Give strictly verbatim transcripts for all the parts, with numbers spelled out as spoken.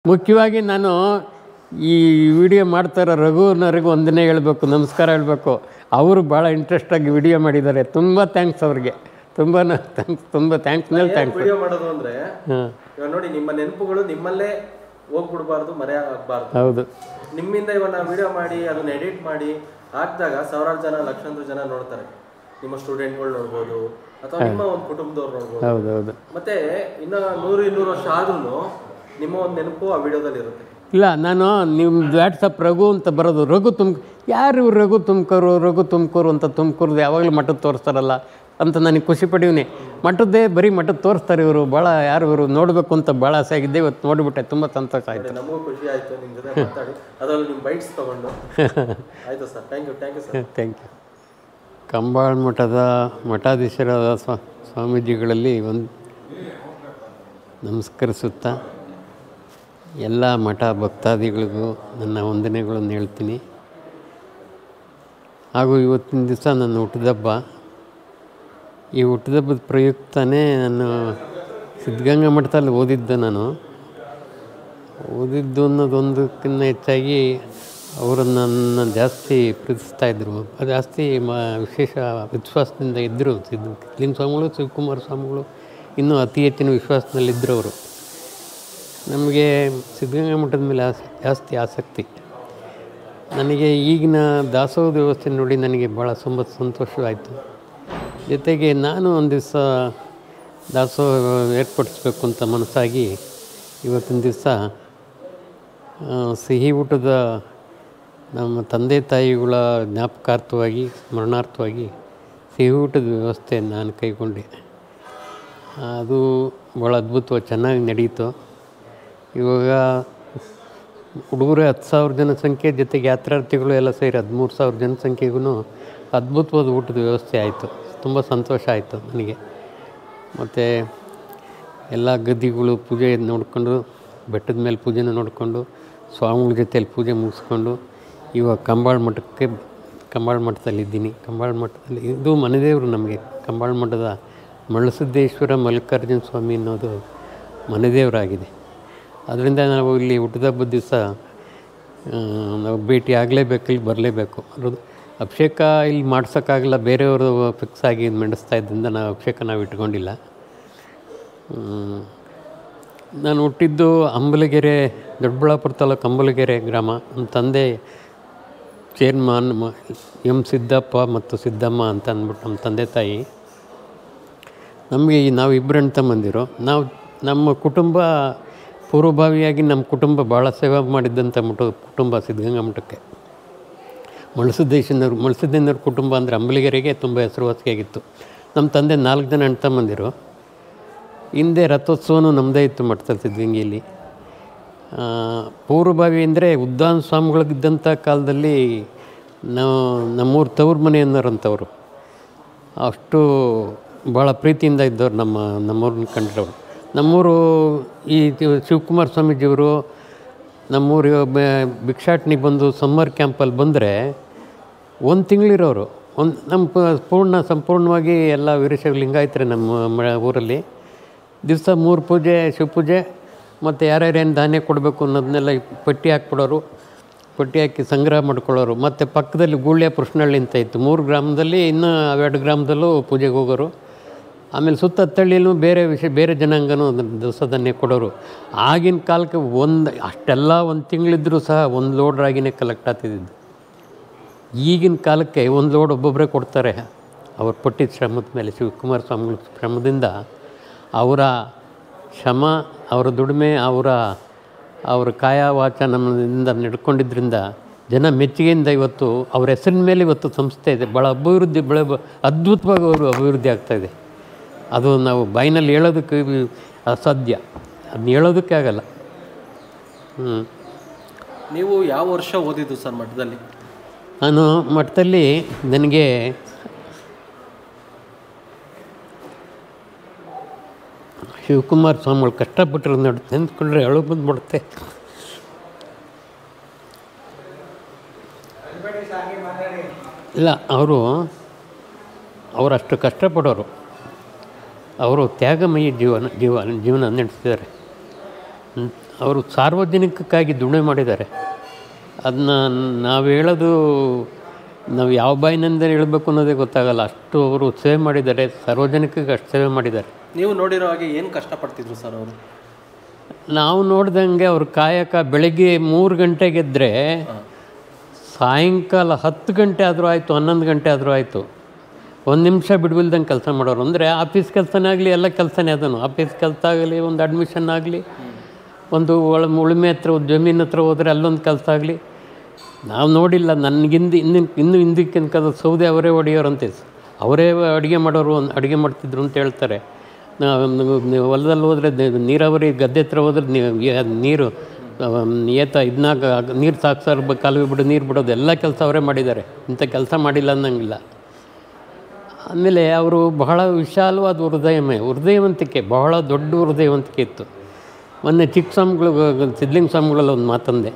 ಮುಖ್ಯವಾಗಿ ನಾನು ಈ ವಿಡಿಯೋ ಮಾಡ್ತಾರೋ ರಘುನವರಿಗೂ ವಂದನೆ ಹೇಳಬೇಕು, ನಮಸ್ಕಾರ ಹೇಳಬೇಕು. ಅವರು ಭಾಳ ಇಂಟ್ರೆಸ್ಟಾಗಿ ವಿಡಿಯೋ ಮಾಡಿದ್ದಾರೆ. ತುಂಬ ಥ್ಯಾಂಕ್ಸ್ ಅವ್ರಿಗೆ, ತುಂಬ ಥ್ಯಾಂಕ್ಸ್, ತುಂಬ ಥ್ಯಾಂಕ್ಸ್ ಮೇಲೆ ಥ್ಯಾಂಕ್ಸ್. ವಿಡಿಯೋ ಮಾಡೋದು ಅಂದರೆ ಇವಾಗ ನೋಡಿ, ನಿಮ್ಮ ನೆನಪುಗಳು ನಿಮ್ಮಲ್ಲೇ ಹೋಗ್ಬಿಡ್ಬಾರ್ದು, ಮರೆ ಆಗಬಾರ್ದು. ಹೌದು, ನಿಮ್ಮಿಂದ ಇವನ್ನ ವಿಡಿಯೋ ಮಾಡಿ ಅದನ್ನ ಎಡಿಟ್ ಮಾಡಿ ಹಾಕಿದಾಗ ಸಾವಿರಾರು ಜನ, ಲಕ್ಷಾಂತರ ಜನ ನೋಡ್ತಾರೆ. ನಿಮ್ಮ ಸ್ಟೂಡೆಂಟ್ಗಳು ನೋಡ್ಬೋದು, ಅಥವಾ ನಿಮ್ಮ ಒಂದು ಕುಟುಂಬದವ್ರು ನೋಡ್ಬೋದು. ಹೌದು ಹೌದು ಮತ್ತೆ ಇನ್ನು ನೂರು ಇನ್ನೂರು ವರ್ಷ ಆದ್ರೂ ನಿಮ್ಮ ಒಂದು ನೆನಪು ಆ ವಿಡಿಯೋದಲ್ಲಿ ಇರುತ್ತೆ. ಇಲ್ಲ, ನಾನು ನಿಮ್ದು ವಾಟ್ಸಪ್ ರಘು ಅಂತ ಬರೋದು, ರಘು ತುಮ್ ಯಾರು ಇವ್ರು ರಘು ತುಮಕೂರು ರಘು ತುಮಕೂರು ಅಂತ ತುಮಕೂರ್ದು ಯಾವಾಗಲೂ ಮಠದ ತೋರಿಸ್ತಾರಲ್ಲ ಅಂತ ನನಗೆ ಖುಷಿ ಪಡೀನಿ. ಮಠದ್ದೇ ಬರೀ ಮಠದ ತೋರಿಸ್ತಾರೆ ಇವರು, ಭಾಳ ಯಾರು ಇವರು ನೋಡಬೇಕು ಅಂತ ಭಾಳ ಆಸೆ ಆಗಿದ್ದೆ. ಇವತ್ತು ನೋಡಿಬಿಟ್ಟೆ, ತುಂಬ ಸಂತೋಷ ಆಯಿತು. ನಮಗೂ ಖುಷಿ ಆಯಿತು ನಿಮ್ಮ ಜೊತೆ ಮಾತಾಡಿ, ಅದರಲ್ಲಿ ನಿಮ್ಮ ಬೈಟ್ಸ್ ತೊಗೊಂಡು. ಆಯಿತು sir, thank you thank you sir. Thank you. Kambala ಮಠದ ಮಠಾಧೀಶರಾದ ಸ್ವಾ ಸ್ವಾಮೀಜಿಗಳಲ್ಲಿ ಒಂದು ನಮಸ್ಕರಿಸುತ್ತಾ ಎಲ್ಲ ಮಠ ಭಕ್ತಾದಿಗಳಿಗೂ ನನ್ನ ವಂದನೆಗಳನ್ನು ಹೇಳ್ತೀನಿ. ಹಾಗೂ ಇವತ್ತಿನ ದಿವಸ ನನ್ನ ಹುಟ್ಟಿದಬ್ಬ. ಈ ಹುಟ್ಟಿದಬ್ಬದ ಪ್ರಯುಕ್ತನೇ ನಾನು ಸಿದ್ಧಗಂಗಾ ಮಠದಲ್ಲಿ ಓದಿದ್ದು. ನಾನು ಓದಿದ್ದು ಅನ್ನೋದೊಂದಕ್ಕಿಂತ ಹೆಚ್ಚಾಗಿ ಅವರು ನನ್ನ ಜಾಸ್ತಿ ಪ್ರೀತಿಸ್ತಾಯಿದ್ರು, ಜಾಸ್ತಿ ಮ ವಿಶೇಷ ವಿಶ್ವಾಸದಿಂದ ಇದ್ದರು. ಸಿದ್ಧ ಲಿಂಗ ಸ್ವಾಮಿಗಳು, ಶಿವಕುಮಾರ ಸ್ವಾಮಿಗಳು ಇನ್ನೂ ಅತಿ ಹೆಚ್ಚಿನ ವಿಶ್ವಾಸದಲ್ಲಿದ್ದರು ಅವರು. ನಮಗೆ ಸಿದ್ಧಗಂಗಾ ಮಠದ ಮೇಲೆ ಆಸ ಜಾಸ್ತಿ ಆಸಕ್ತಿ. ನನಗೆ ಈಗಿನ ದಾಸೋಹದ ವ್ಯವಸ್ಥೆ ನೋಡಿ ನನಗೆ ಭಾಳ ತುಂಬ ಸಂತೋಷವಾಯಿತು. ಜೊತೆಗೆ ನಾನು ಒಂದು ದಿವಸ ದಾಸೋಹ ಏರ್ಪಡಿಸ್ಬೇಕು ಅಂತ ಮನಸ್ಸಾಗಿ ಇವತ್ತಿನ ದಿವಸ ಸಿಹಿ ಊಟದ ನಮ್ಮ ತಂದೆ ತಾಯಿಗಳ ಜ್ಞಾಪಕಾರ್ಥವಾಗಿ, ಸ್ಮರಣಾರ್ಥವಾಗಿ ಸಿಹಿ ಊಟದ ವ್ಯವಸ್ಥೆ ನಾನು ಕೈಗೊಂಡೆ. ಅದು ಭಾಳ ಅದ್ಭುತವಾಗಿ ಚೆನ್ನಾಗಿ ನಡೀತು. ಇವಾಗ ಹುಡುಗರು ಹತ್ತು ಸಾವಿರ ಜನಸಂಖ್ಯೆ, ಜೊತೆಗೆ ಯಾತ್ರಾರ್ಥಿಗಳು ಎಲ್ಲ ಸೇರಿ ಹದಿಮೂರು ಸಾವಿರ ಜನಸಂಖ್ಯೆಗೂ ಅದ್ಭುತವಾದ ಊಟದ ವ್ಯವಸ್ಥೆ ಆಯಿತು. ತುಂಬ ಸಂತೋಷ ಆಯಿತು ನನಗೆ. ಮತ್ತು ಎಲ್ಲ ಗದ್ದಿಗಳು ಪೂಜೆ ನೋಡಿಕೊಂಡು, ಬೆಟ್ಟದ ಮೇಲೆ ಪೂಜೆನ ನೋಡಿಕೊಂಡು, ಸ್ವಾಮಿಗಳ ಜೊತೆಯಲ್ಲಿ ಪೂಜೆ ಮುಗಿಸ್ಕೊಂಡು ಇವಾಗ ಕಂಬಾಳ ಮಠಕ್ಕೆ ಕಂಬಾಳ ಮಠದಲ್ಲಿದ್ದೀನಿ. ಕಂಬಾಳ ಮಠದಲ್ಲಿ ಇದು ಮನೆದೇವರು ನಮಗೆ. ಕಂಬಾಳ ಮಠದ ಮಳಸಿದ್ದೇಶ್ವರ ಮಲ್ಲಿಕಾರ್ಜುನ ಸ್ವಾಮಿ ಅನ್ನೋದು ಮನೆದೇವರಾಗಿದೆ. ಅದರಿಂದ ನಾವು ಇಲ್ಲಿ ಹುಟ್ಟಿದಬ್ಬದ ದಿವಸ ನಾವು ಭೇಟಿ ಆಗಲೇಬೇಕು, ಇಲ್ಲಿ ಬರಲೇಬೇಕು. ಅದು ಅಭಿಷೇಕ ಇಲ್ಲಿ ಮಾಡ್ಸೋಕ್ಕಾಗಲ್ಲ, ಬೇರೆಯವರು ಫಿಕ್ಸ್ ಆಗಿ ಮೆಂಡಿಸ್ತಾ ಇದ್ದರಿಂದ ನಾವು ಅಭಿಷೇಕ ನಾವು ಇಟ್ಕೊಂಡಿಲ್ಲ. ನಾನು ಹುಟ್ಟಿದ್ದು ಅಂಬಲಗೆರೆ, ದೊಡ್ಡಬಳ್ಳಾಪುರ ತಾಲೂಕು ಅಂಬಲಗೆರೆ ಗ್ರಾಮ. ನಮ್ಮ ತಂದೆ ಚೇರ್ಮನ್ ಎಂ ಸಿದ್ದಪ್ಪ ಮತ್ತು ಸಿದ್ದಮ್ಮ ಅಂತ ಅಂದ್ಬಿಟ್ಟು ನಮ್ಮ ತಂದೆ ತಾಯಿ. ನಮಗೆ ನಾವು ಇಬ್ಬರು ಅಣ್ಣ ತಮ್ಮಂದಿರು. ನಾವು ನಮ್ಮ ಕುಟುಂಬ ಪೂರ್ವಭಾವಿಯಾಗಿ ನಮ್ಮ ಕುಟುಂಬ ಭಾಳ ಸೇವೆ ಮಾಡಿದ್ದಂಥ ಮಠ ಕುಟುಂಬ ಸಿದ್ಧಗಂಗಾ ಮಠಕ್ಕೆ. ಮಳಸಿದ್ದೇಶನವ್ರು ಮಳಸಿದ್ದೇನವ್ರ ಕುಟುಂಬ ಅಂದರೆ ಅಂಬಲಗೆರೆಗೆ ತುಂಬ ಹೆಸರುವಾಸಿಯಾಗಿತ್ತು. ನಮ್ಮ ತಂದೆ ನಾಲ್ಕು ಜನ ಅಣ್ಣ ತಮ್ಮಂದಿರು. ಹಿಂದೆ ರಥೋತ್ಸವನೂ ನಮ್ಮದೇ ಇತ್ತು ಮಠದಲ್ಲಿ ಸಿದ್ಧಗಂಗೆಯಲ್ಲಿ. ಪೂರ್ವಭಾವಿ ಅಂದರೆ ಉದ್ದಾನ ಸ್ವಾಮಿಗಳಿದ್ದಂಥ ಕಾಲದಲ್ಲಿ ನಾವು ನಮ್ಮೂರು ತವ್ರ ಮನೆಯನ್ನೋರಂಥವ್ರು ಅಷ್ಟು ಭಾಳ ಪ್ರೀತಿಯಿಂದ ಇದ್ದವ್ರು ನಮ್ಮ ನಮ್ಮೂರನ್ನ ಕಂಡ್ರವರು. ನಮ್ಮೂರು ಈ ಶಿವಕುಮಾರ ಸ್ವಾಮೀಜಿಯವರು ನಮ್ಮೂರಿಗೆ ಭಿಕ್ಷಾಟನಿಗೆ ಬಂದು ಸಮ್ಮರ್ ಕ್ಯಾಂಪಲ್ಲಿ ಬಂದರೆ ಒಂದು ತಿಂಗಳಿರೋರು. ಒಂದು ನಮ್ಮ ಪೂರ್ಣ ಸಂಪೂರ್ಣವಾಗಿ ಎಲ್ಲ ವೀರಶೈವ ಲಿಂಗಾಯತರೆ ನಮ್ಮ ಮ ಊರಲ್ಲಿ. ದಿವಸ ಮೂರು ಪೂಜೆ, ಶಿವಪೂಜೆ ಮತ್ತು ಯಾರ್ಯಾರೇನು ಧಾನ್ಯ ಕೊಡಬೇಕು ಅನ್ನೋದನ್ನೆಲ್ಲ ಪಟ್ಟಿ ಹಾಕ್ಬಿಡೋರು. ಪಟ್ಟಿ ಹಾಕಿ ಸಂಗ್ರಹ ಮಾಡ್ಕೊಳ್ಳೋರು. ಮತ್ತು ಪಕ್ಕದಲ್ಲಿ ಗೂಳ್ಯ ಪುಷ್ಣಹಳ್ಳಿ ಅಂತ ಇತ್ತು, ಮೂರು ಗ್ರಾಮದಲ್ಲಿ, ಇನ್ನೂ ಅವೆರಡು ಗ್ರಾಮದಲ್ಲೂ ಪೂಜೆಗೆ ಹೋಗೋರು. ಆಮೇಲೆ ಸುತ್ತ ಹತ್ತಳ್ಳಿಯಲ್ಲೂ ಬೇರೆ ವಿಷಯ ಬೇರೆ ಜನಾಂಗನೂ ದವಸ ಧಾನ್ಯ ಕೊಡೋರು. ಆಗಿನ ಕಾಲಕ್ಕೆ ಒಂದು ಅಷ್ಟೆಲ್ಲ ಒಂದು ತಿಂಗಳಿದ್ದರೂ ಸಹ ಒಂದು ಲೋಡ್ ರಾಗಿನೇ ಕಲೆಕ್ಟ್ ಆಗ್ತಿದ್ದು. ಈಗಿನ ಕಾಲಕ್ಕೆ ಒಂದು ಲೋಡ್ ಒಬ್ಬೊಬ್ಬರೇ ಕೊಡ್ತಾರೆ. ಅವ್ರು ಪಟ್ಟಿದ ಶ್ರಮದ ಮೇಲೆ, ಶಿವಕುಮಾರ ಸ್ವಾಮಿಗಳ ಶ್ರಮದಿಂದ, ಅವರ ಶ್ರಮ, ಅವರ ದುಡಿಮೆ, ಅವರ ಅವರ ಕಾಯ ವಾಚ ನಮ್ಮಿಂದ ನಡ್ಕೊಂಡಿದ್ದರಿಂದ ಜನ ಮೆಚ್ಚುಗೆಯಿಂದ ಇವತ್ತು ಅವ್ರ ಹೆಸರಿನ ಮೇಲೆ ಇವತ್ತು ಸಂಸ್ಥೆ ಇದೆ. ಭಾಳ ಅಭಿವೃದ್ಧಿ, ಬೆಳೆ ಅದ್ಭುತವಾಗಿ ಅವರು ಅಭಿವೃದ್ಧಿ ಆಗ್ತಾಯಿದೆ. ಅದು ನಾವು ಬಾಯಿನಲ್ಲಿ ಹೇಳೋದಕ್ಕೆ ಅಸಾಧ್ಯ, ಅದನ್ನ ಹೇಳೋದಕ್ಕೆ ಆಗಲ್ಲ. ಹ್ಞೂ. ನೀವು ಯಾವ ವರ್ಷ ಓದಿದ್ದು ಸರ್ ಮಠದಲ್ಲಿ? ನಾನು ಮಠದಲ್ಲಿ ನನಗೆ ಶಿವಕುಮಾರ ಸ್ವಾಮಿಗಳು ಕಷ್ಟಪಟ್ಟರು ನೋಡಿ ನೆಂದ್ಕೊಂಡ್ರೆ ಅಳು ಬಂದುಬಿಡುತ್ತೆ. ಇಲ್ಲ, ಅವರು ಅವರಷ್ಟು ಕಷ್ಟಪಡೋರು. ಅವರು ತ್ಯಾಗಮಯಿ ಜೀವನ ಜೀವ ಜೀವನ ನಡೆಸಿದ್ದಾರೆ. ಅವರು ಸಾರ್ವಜನಿಕಕ್ಕಾಗಿ ದುಡಿಮೆ ಮಾಡಿದ್ದಾರೆ. ಅದನ್ನ ನಾವು ಹೇಳೋದು ನಾವು ಯಾವ ಬಾಯಿನಿಂದ ಹೇಳಬೇಕು ಅನ್ನೋದೇ ಗೊತ್ತಾಗಲ್ಲ. ಅಷ್ಟು ಅವರು ಸೇವೆ ಮಾಡಿದ್ದಾರೆ, ಸಾರ್ವಜನಿಕಕ್ಕೆ ಅಷ್ಟು ಸೇವೆ ಮಾಡಿದ್ದಾರೆ. ನೀವು ನೋಡಿರೋ ಹಾಗೆ ಏನು ಕಷ್ಟಪಡ್ತಿದ್ರು ಸರ್ ಅವರು? ನಾವು ನೋಡ್ದಂಗೆ ಅವ್ರ ಕಾಯಕ ಬೆಳಗ್ಗೆ ಮೂರು ಗಂಟೆಗೆದ್ದರೆ ಸಾಯಂಕಾಲ ಹತ್ತು ಗಂಟೆ ಆದರೂ ಆಯಿತು, ಹನ್ನೊಂದು ಗಂಟೆ ಆದರೂ ಆಯಿತು, ಒಂದು ನಿಮಿಷ ಬಿಡುವಿಲ್ದಂಗೆ ಕೆಲಸ ಮಾಡೋರು. ಅಂದರೆ ಆಫೀಸ್ ಕೆಲಸನೇ ಆಗಲಿ, ಎಲ್ಲ ಕೆಲಸನೇ ಅದನ್ನು. ಆಫೀಸ್ ಕೆಲಸ ಆಗಲಿ, ಒಂದು ಅಡ್ಮಿಷನ್ ಆಗಲಿ, ಒಂದು ಒಳ ಉಳುಮೆ ಹತ್ರ ಜಮೀನು ಹತ್ರ ಹೋದರೆ ಅಲ್ಲೊಂದು ಕೆಲಸ ಆಗಲಿ. ನಾವು ನೋಡಿಲ್ಲ. ನನಗಿಂದ ಇನ್ನಿನ ಇನ್ನೂ ಹಿಂದಕ್ಕಿಂತ ಸೌದೆ ಅವರೇ ಹೊಡೆಯೋರಂತೆ, ಅವರೇ ಅಡುಗೆ ಮಾಡೋರು, ಅಡುಗೆ ಮಾಡ್ತಿದ್ರು ಅಂತ ಹೇಳ್ತಾರೆ. ನೀವು ಹೊಲದಲ್ಲಿ ಹೋದರೆ ನೀರಾವರಿ ಗದ್ದೆ ಹತ್ರ ಹೋದ್ರೆ ನೀರು ಏತ ಇದನ್ನಾಗ ನೀರು ಸಾಕ್ಸಾರ ಕಾಲುವೆ ಬಿಡು ನೀರು ಬಿಡೋದು ಎಲ್ಲ ಕೆಲಸ ಅವರೇ ಮಾಡಿದ್ದಾರೆ. ಇಂಥ ಕೆಲಸ ಮಾಡಿಲ್ಲ ಅನ್ನಂಗಿಲ್ಲ. ಆಮೇಲೆ ಅವರು ಬಹಳ ವಿಶಾಲವಾದ ಹೃದಯಮಯ ಹೃದಯವಂತಿಕೆ, ಬಹಳ ದೊಡ್ಡ ಹೃದಯವಂತಿಕೆ ಇತ್ತು. ಮೊನ್ನೆ ಚಿಕ್ಕ ಸ್ವಾಮಿಗಳು ಸಿದ್ಧಲಿಂಗ ಸ್ವಾಮಿಗಳಲ್ಲಿ ಒಂದು ಮಾತಂದೆ,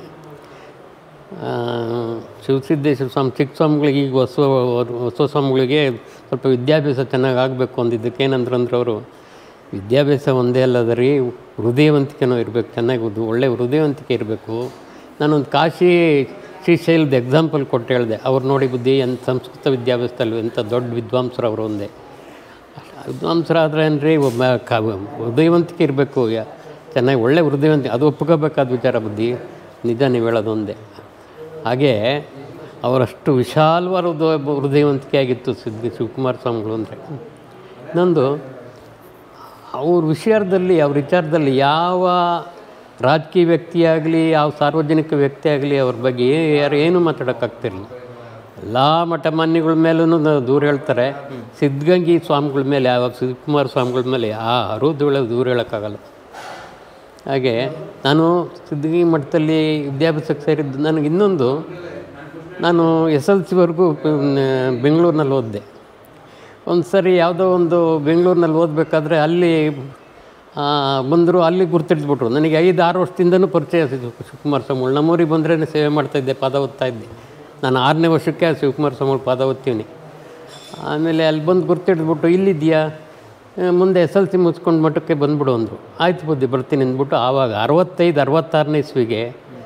ಶಿವಸಿದ್ದೇಶ್ವರ ಸ್ವಾಮಿ ಚಿಕ್ಕ ಸ್ವಾಮಿಗಳಿಗೆ ಈಗ ಹೊಸ ಹೊಸ ಸ್ವಾಮಿಗಳಿಗೆ ಸ್ವಲ್ಪ ವಿದ್ಯಾಭ್ಯಾಸ ಚೆನ್ನಾಗಿ ಆಗಬೇಕು ಅಂದಿದ್ದಕ್ಕೆ ಏನಂದ್ರಂದ್ರೆ ಅವರು, ವಿದ್ಯಾಭ್ಯಾಸ ಒಂದೇ ಅಲ್ಲದ ರೀ, ಹೃದಯವಂತಿಕೆನೂ ಇರಬೇಕು, ಚೆನ್ನಾಗಿ ಒಳ್ಳೆ ಹೃದಯವಂತಿಕೆ ಇರಬೇಕು. ನಾನೊಂದು ಕಾಶಿ ಶ್ರೀಶೈಲದ ಎಕ್ಸಾಂಪಲ್ ಕೊಟ್ಟು ಹೇಳಿದೆ. ಅವ್ರು ನೋಡಿ ಬುದ್ಧಿ ಅಂತ ಸಂಸ್ಕೃತ ವಿದ್ಯಾಭ್ಯಾಸದಲ್ಲಿ ಎಂಥ ದೊಡ್ಡ ವಿದ್ವಾಂಸರು ಅವರು ಒಂದೇ. ವಿದ್ವಾಂಸರಾದ್ರೆ ಏನ್ರಿ ಒಬ್ಬ ಕ ಹೃದಯವಂತಿಕೆ ಇರಬೇಕು, ಚೆನ್ನಾಗಿ ಒಳ್ಳೆ ಹೃದಯವಂತಿಕೆ, ಅದು ಒಪ್ಕೋಬೇಕಾದ ವಿಚಾರ ಬುದ್ಧಿ, ನಿಜ ನೀವು ಹೇಳೋದು ಒಂದೇ. ಹಾಗೇ ಅವರಷ್ಟು ವಿಶಾಲವಾದ ಹೃದಯವಂತಿಕೆ ಆಗಿತ್ತು ಸಿದ್ಧ ಶಿವಕುಮಾರ ಸ್ವಾಮಿಗಳು ಅಂದರೆ. ಇನ್ನೊಂದು, ಅವ್ರ ವಿಷಯದಲ್ಲಿ ಅವ್ರ ವಿಚಾರದಲ್ಲಿ ಯಾವ ರಾಜಕೀಯ ವ್ಯಕ್ತಿಯಾಗಲಿ, ಯಾವ ಸಾರ್ವಜನಿಕ ವ್ಯಕ್ತಿ ಆಗಲಿ ಅವ್ರ ಬಗ್ಗೆ ಯಾರು ಏನೂ ಮಾತಾಡೋಕ್ಕಾಗ್ತಿರಲಿಲ್ಲ. ಎಲ್ಲ ಮಠಮಾನ್ಯಗಳ ಮೇಲೂ ದೂರ ಹೇಳ್ತಾರೆ. ಸಿದ್ಧಗಂಗಿ ಸ್ವಾಮಿಗಳ ಮೇಲೆ, ಯಾವ ಶಿವಕುಮಾರ ಸ್ವಾಮಿಗಳ ಮೇಲೆ ಯಾರೂ ದೂರ ದೂರ ಹೇಳೋಕ್ಕಾಗಲ್ಲ. ಹಾಗೆ ನಾನು ಸಿದ್ಧಗಂಗಿ ಮಠದಲ್ಲಿ ವಿದ್ಯಾಭ್ಯಾಸಕ್ಕೆ ಸೇರಿದ್ದು. ನನಗೆ ಇನ್ನೊಂದು, ನಾನು ಎಸ್ ಎಲ್ ಸಿವರೆಗೂ ಬೆಂಗಳೂರಿನಲ್ಲಿ ಓದಿದೆ. ಒಂದು ಸರಿ ಯಾವುದೋ ಒಂದು ಬೆಂಗಳೂರಿನಲ್ಲಿ ಓದಬೇಕಾದ್ರೆ ಅಲ್ಲಿ ಬಂದರು, ಅಲ್ಲಿ ಗುರ್ತಿಡ್ಬಿಟ್ರು. ನನಗೆ ಐದು ಆರು ವರ್ಷದಿಂದನೂ ಪರಿಚಯ ಶಿವಕುಮಾರ ಸ್ವಾಮಿಗಳು. ನಮ್ಮೂರಿಗೆ ಬಂದರೆ ಸೇವೆ ಮಾಡ್ತಾಯಿದ್ದೆ, ಪಾದ ಓದ್ತಾಯಿದ್ದೆ. ನಾನು ಆರನೇ ವರ್ಷಕ್ಕೆ ಶಿವಕುಮಾರ ಸ್ವಾಮಿಗಳು ಪಾದ ಓದ್ತೀವಿ. ಆಮೇಲೆ ಅಲ್ಲಿ ಬಂದು ಗುರ್ತಿಡ್ಬಿಟ್ಟು, ಇಲ್ಲಿದೆಯಾ, ಮುಂದೆ ಎಸ್ ಎಲ್ ಸಿ ಮುಗಿಸ್ಕೊಂಡು ಮಠಕ್ಕೆ ಬಂದುಬಿಡು ಅಂದರು. ಆಯ್ತು ಬುದ್ಧಿ ಬರ್ತೀನಿ ಅಂದ್ಬಿಟ್ಟು, ಆವಾಗ ಅರವತ್ತೈದು ಅರವತ್ತಾರನೇ ಇಸ್ವಿಗೆ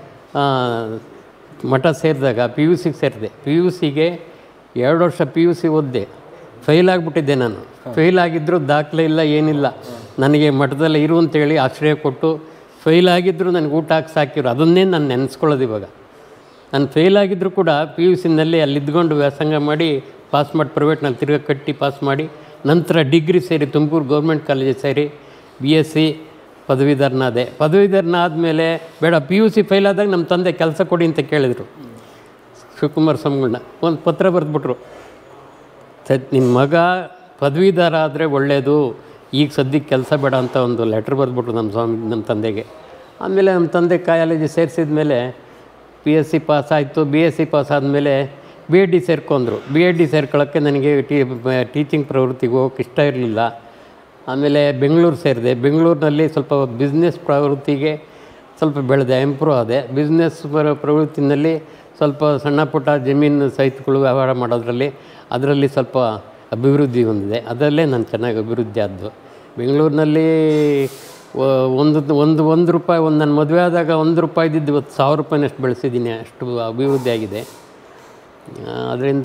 ಮಠ ಸೇರಿದಾಗ ಪಿ ಯು ಸಿಗೆ ಸೇರಿದೆ. ಪಿ ಯು ಸಿಗೆ ಎರಡು ವರ್ಷ ಪಿ ಯು ಸಿ ಓದಿದೆ. ಫೇಲ್ ಆಗಿಬಿಟ್ಟಿದ್ದೆ ನಾನು. ಫೇಲ್ ಆಗಿದ್ದರೂ ದಾಖಲೆ ಇಲ್ಲ, ಏನಿಲ್ಲ. ನನಗೆ ಮಠದಲ್ಲಿ ಇರು ಅಂತೇಳಿ ಆಶ್ರಯ ಕೊಟ್ಟು, ಫೇಲ್ ಆಗಿದ್ದರೂ ನನಗೆ ಊಟ ಹಾಕಿ ಸಾಕಿರು. ಅದನ್ನೇ ನಾನು ನೆನೆಸ್ಕೊಳ್ಳೋದು ಇವಾಗ. ನಾನು ಫೇಲ್ ಆಗಿದ್ದರೂ ಕೂಡ ಪಿ ಯು ಸಿನಲ್ಲಿ ಅಲ್ಲಿ ಇದ್ಕೊಂಡು ವ್ಯಾಸಂಗ ಮಾಡಿ ಪಾಸ್ ಮಾಡಿ, ಪ್ರೈವೇಟ್ನಲ್ಲಿ ತಿರ್ಗಿ ಕಟ್ಟಿ ಪಾಸ್ ಮಾಡಿ, ನಂತರ ಡಿಗ್ರಿ ಸೇರಿ ತುಮಕೂರು ಗೌರ್ಮೆಂಟ್ ಕಾಲೇಜಿಗೆ ಸೇರಿ ಬಿ ಎಸ್ ಸಿ ಪದವೀಧರನಾದೆ. ಪದವೀಧರನಾದ ಮೇಲೆ ಬೇಡ, ಪಿ ಯು ಸಿ ಫೇಲ್ ಆದಾಗ ನಮ್ಮ ತಂದೆ ಕೆಲಸ ಕೊಡಿ ಅಂತ ಕೇಳಿದರು ಶಿವಕುಮಾರ ಸ್ವಾಮಿಗಳನ್ನ. ಒಂದು ಪತ್ರ ಬರೆದ್ಬಿಟ್ರು, ಸತ್ ನಿಮ್ಮ ಮಗ ಪದವೀಧರ ಆದರೆ ಒಳ್ಳೆಯದು, ಈಗ ಸದ್ಯಕ್ಕೆ ಕೆಲಸ ಬೇಡ ಅಂತ ಒಂದು ಲೆಟ್ರ್ ಬರೆದ್ಬಿಟ್ರು ನಮ್ಮ ಸ್ವಾಮಿ ನಮ್ಮ ತಂದೆಗೆ. ಆಮೇಲೆ ನಮ್ಮ ತಂದೆ ಕಾಲೇಜ್ ಸೇರಿಸಿದ ಮೇಲೆ ಪಿ ಎಸ್ ಸಿ ಪಾಸ್ ಆಯಿತು. ಬಿ ಎಸ್ ಸಿ ಪಾಸ್ ಆದಮೇಲೆ ಬಿ ಎಡ್ ಡಿ ಸೇರ್ಕೊಂಡ್ರು. ಬಿ ಎಡ್ ಡಿ ಸೇರ್ಕೊಳ್ಳೋಕ್ಕೆ ನನಗೆ ಟೀ ಟೀಚಿಂಗ್ ಪ್ರವೃತ್ತಿಗೆ ಹೋಗೋಕ್ಕೆ ಇಷ್ಟ ಇರಲಿಲ್ಲ. ಆಮೇಲೆ ಬೆಂಗಳೂರು ಸೇರಿದೆ. ಬೆಂಗಳೂರಿನಲ್ಲಿ ಸ್ವಲ್ಪ ಬಿಸ್ನೆಸ್ ಪ್ರವೃತ್ತಿಗೆ ಸ್ವಲ್ಪ ಬೆಳೆದೆ, ಇಂಪ್ರೂವ್ ಆದೆ. ಬಿಸ್ನೆಸ್ ಪ್ರವೃತ್ತಿನಲ್ಲಿ ಸ್ವಲ್ಪ ಸಣ್ಣ ಪುಟ್ಟ ಜಮೀನು ಸಹಿತಗಳು ವ್ಯವಹಾರ ಮಾಡೋದ್ರಲ್ಲಿ ಅದರಲ್ಲಿ ಸ್ವಲ್ಪ ಅಭಿವೃದ್ಧಿ ಹೊಂದಿದೆ. ಅದರಲ್ಲೇ ನಾನು ಚೆನ್ನಾಗಿ ಅಭಿವೃದ್ಧಿ ಆದ್ದು. ಬೆಂಗಳೂರಿನಲ್ಲಿ ಒಂದು ಒಂದು ಒಂದು ರೂಪಾಯಿ ಒಂದು ನನ್ನ ಮದುವೆ ಆದಾಗ ಒಂದು ರೂಪಾಯಿ ಇದ್ದಿದ್ದು ಇವತ್ತು ಸಾವಿರ ರೂಪಾಯಿನಷ್ಟು ಬೆಳೆಸಿದ್ದೀನಿ. ಅಷ್ಟು ಅಭಿವೃದ್ಧಿ ಆಗಿದೆ. ಅದರಿಂದ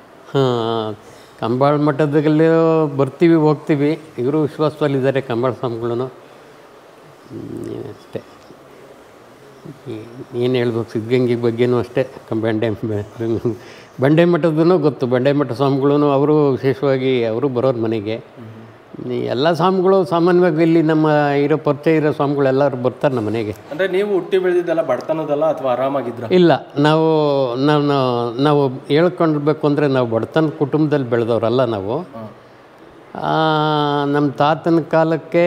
ಕಂಬಾಳ ಮಠದಲ್ಲಿ ಬರ್ತೀವಿ ಹೋಗ್ತೀವಿ. ಇವರು ವಿಶ್ವಾಸದಲ್ಲಿದ್ದಾರೆ ಕಂಬಾಳ ಸ್ವಾಮಿಗಳು. ಅಷ್ಟೇ, ಏನು ಹೇಳ್ಬೇಕು ಸಿದ್ಧಗಂಗೆ ಬಗ್ಗೆನೂ ಅಷ್ಟೇ. ಬಂಡೆ ಬಂಡೆ ಮಠದೂ ಗೊತ್ತು. ಬಂಡೆ ಮಠ ಸ್ವಾಮಿಗಳೂ ಅವರು ವಿಶೇಷವಾಗಿ ಅವರು ಬರೋರು ಮನೆಗೆ. ಎಲ್ಲ ಸ್ವಾಮಿಗಳು ಸಾಮಾನ್ಯವಾಗಿ ಇಲ್ಲಿ ನಮ್ಮ ಇರೋ ಪರಿಚಯ ಇರೋ ಸ್ವಾಮಿಗಳು ಎಲ್ಲರೂ ಬರ್ತಾರೆ ನಮ್ಮ ಮನೆಗೆ. ಅಂದರೆ ನೀವು ಹುಟ್ಟಿ ಬೆಳೆದಿದ್ದೆಲ್ಲ ಬಡತನದಲ್ಲ ಅಥವಾ ಆರಾಮಾಗಿದ್ರ? ಇಲ್ಲ, ನಾವು ನಾವು ನಾವು ಹೇಳ್ಕೊಂಡಿರ್ಬೇಕು ಅಂದರೆ ನಾವು ಬಡತನ ಕುಟುಂಬದಲ್ಲಿ ಬೆಳೆದವರಲ್ಲ ನಾವು. ನಮ್ಮ ತಾತನ ಕಾಲಕ್ಕೆ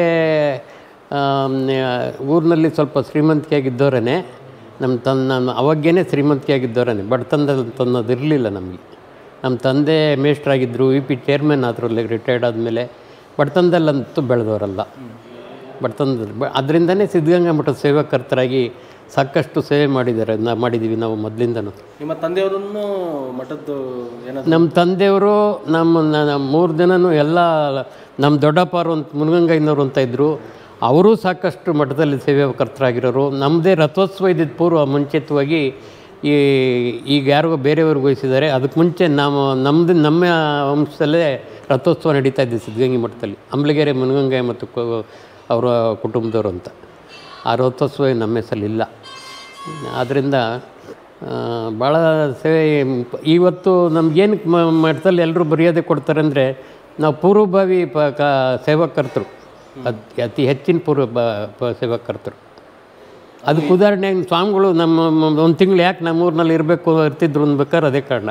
ಊರಿನಲ್ಲಿ ಸ್ವಲ್ಪ ಶ್ರೀಮಂತಿಕೆಯಾಗಿದ್ದವರೇ. ನಮ್ಮ ತನ್ನ ಅವಾಗೇನೆ ಶ್ರೀಮಂತಿಕೆಯಾಗಿದ್ದವರೇ, ಬಡತನದಲ್ಲಿ ಅನ್ನೋದು ಇರಲಿಲ್ಲ ನಮಗೆ. ನಮ್ಮ ತಂದೆ ಮೇಷ್ಟ್ರಾಗಿದ್ದರು, ವಿ ಪಿ ಚೇರ್ಮನ್ ಆದ್ರಲ್ಲಿ ರಿಟೈರ್ಡ್ ಆದಮೇಲೆ. ಬಡತನದಲ್ಲಂತೂ ಬೆಳೆದವರಲ್ಲ, ಬಡತನದಲ್ಲಿ ಬ ಅದರಿಂದನೇ ಸಿದ್ಧಗಂಗಾ ಮಠದ ಸೇವಾಕರ್ತರಾಗಿ ಸಾಕಷ್ಟು ಸೇವೆ ಮಾಡಿದ್ದಾರೆ. ನಾವು ಮಾಡಿದ್ದೀವಿ ನಾವು ಮೊದಲಿಂದನೂ. ನಿಮ್ಮ ತಂದೆಯವರನ್ನು ಮಠದ್ದು ಏನಾದ್ರು? ನಮ್ಮ ತಂದೆಯವರು ನಮ್ಮ ಮೂರು ಜನನೂ ಎಲ್ಲ ನಮ್ಮ ದೊಡ್ಡಪ್ಪರು ಅಂತ ಮುನ್ಗಂಗಯ್ಯನವರು ಅಂತ ಇದ್ದರು. ಅವರೂ ಸಾಕಷ್ಟು ಮಠದಲ್ಲಿ ಸೇವಾಕರ್ತರಾಗಿರೋರು. ನಮ್ಮದೇ ರಥೋತ್ಸವ ಇದ್ದಿದ್ದು ಪೂರ್ವ ಮುಂಚಿತವಾಗಿ ಈ ಈಗ ಯಾರಿಗೋ ಬೇರೆಯವ್ರಿಗೆ ವಹಿಸಿದ್ದಾರೆ. ಅದಕ್ಕೆ ಮುಂಚೆ ನಾವು ನಮ್ಮದು ನಮ್ಮ ವಂಶದಲ್ಲೇ ರಥೋತ್ಸವ ನಡೀತಾ ಇದ್ದೆ ಸಿದ್ಧಗಂಗೆ ಮಠದಲ್ಲಿ, ಅಂಬ್ಲಗೆರೆ ಮುನಗಂಗೆ ಮತ್ತು ಅವರ ಕುಟುಂಬದವರು ಅಂತ. ಆ ರಥೋತ್ಸವ ನಮ್ಮ ಹೆಸರಲ್ಲಿಲ್ಲ. ಆದ್ದರಿಂದ ಭಾಳ ಸೇವೆ ಇವತ್ತು ನಮಗೇನಕ್ಕೆ ಮಠದಲ್ಲಿ ಎಲ್ಲರೂ ಮರ್ಯಾದೆ ಕೊಡ್ತಾರೆ ಅಂದರೆ ನಾವು ಪೂರ್ವಭಾವಿ ಪ ಕ ಸೇವಾಕರ್ತರು, ಅತಿ ಅತಿ ಹೆಚ್ಚಿನ ಪೂರ್ವ ಬ ಸೇವಾಕರ್ತರು. ಅದಕ್ಕೆ ಉದಾಹರಣೆ ಸ್ವಾಮಿಗಳು ನಮ್ಮ ಒಂದು ತಿಂಗಳು ಯಾಕೆ ನಮ್ಮೂರಿನಲ್ಲಿ ಇರಬೇಕು ಇರ್ತಿದ್ರು ಅನ್ಬೇಕಾದ್ರೆ ಅದೇ ಕಾರಣ.